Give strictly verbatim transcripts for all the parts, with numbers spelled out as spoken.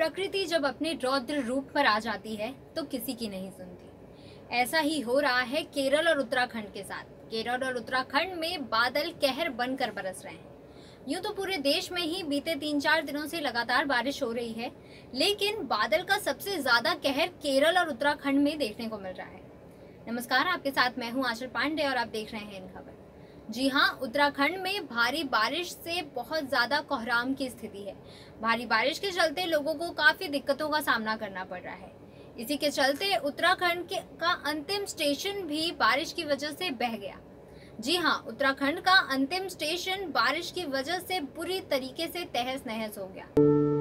प्रकृति जब अपने रौद्र रूप पर आ जाती है तो किसी की नहीं सुनती। ऐसा ही हो रहा है केरल और उत्तराखंड के साथ। केरल और उत्तराखंड में बादल कहर बनकर बरस रहे हैं। यूं तो पूरे देश में ही बीते तीन चार दिनों से लगातार बारिश हो रही है, लेकिन बादल का सबसे ज्यादा कहर केरल और उत्तराखंड में देखने को मिल रहा है। नमस्कार, आपके साथ मैं हूं आंचल पांडे और आप देख रहे हैं इन खबर। जी हां, उत्तराखंड में भारी बारिश से बहुत ज्यादा कोहराम की स्थिति है। भारी बारिश के चलते लोगों को काफी दिक्कतों का सामना करना पड़ रहा है। इसी के चलते उत्तराखंड के का अंतिम स्टेशन भी बारिश की वजह से बह गया। जी हां, उत्तराखंड का अंतिम स्टेशन बारिश की वजह से बुरी तरीके से तहस नहस हो गया।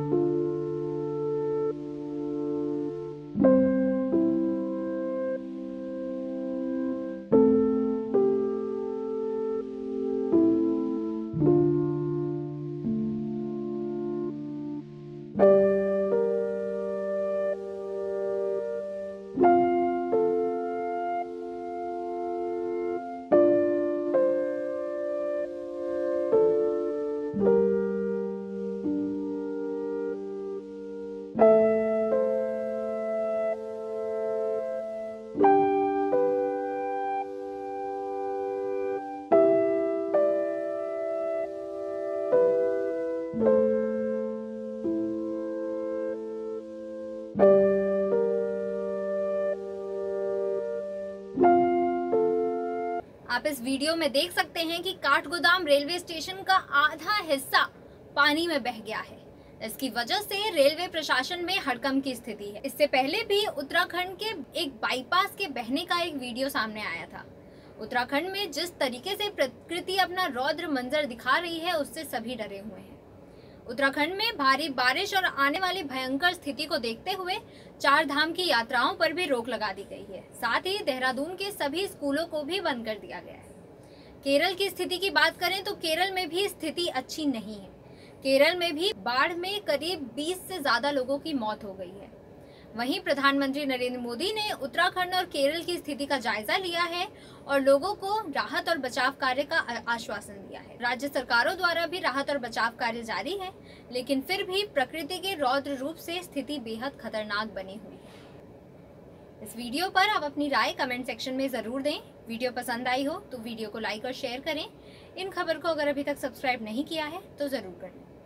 आप इस वीडियो में देख सकते हैं कि काठगोदाम रेलवे स्टेशन का आधा हिस्सा पानी में बह गया है। इसकी वजह से रेलवे प्रशासन में हड़कंप की स्थिति है। इससे पहले भी उत्तराखंड के एक बाईपास के बहने का एक वीडियो सामने आया था। उत्तराखंड में जिस तरीके से प्रकृति अपना रौद्र मंजर दिखा रही है, उससे सभी डरे हुए हैं। उत्तराखंड में भारी बारिश और आने वाली भयंकर स्थिति को देखते हुए चार धाम की यात्राओं पर भी रोक लगा दी गई है। साथ ही देहरादून के सभी स्कूलों को भी बंद कर दिया गया है। केरल की स्थिति की बात करें तो केरल में भी स्थिति अच्छी नहीं है। केरल में भी बाढ़ में करीब बीस से ज्यादा लोगों की मौत हो गई है। वहीं प्रधानमंत्री नरेंद्र मोदी ने उत्तराखंड और केरल की स्थिति का जायजा लिया है और लोगों को राहत और बचाव कार्य का आश्वासन दिया है। राज्य सरकारों द्वारा भी राहत और बचाव कार्य जारी है, लेकिन फिर भी प्रकृति के रौद्र रूप से स्थिति बेहद खतरनाक बनी हुई है। इस वीडियो पर आप अपनी राय कमेंट सेक्शन में जरूर दें। वीडियो पसंद आई हो तो वीडियो को लाइक और शेयर करें। इन खबर को अगर अभी तक सब्सक्राइब नहीं किया है तो जरूर करें।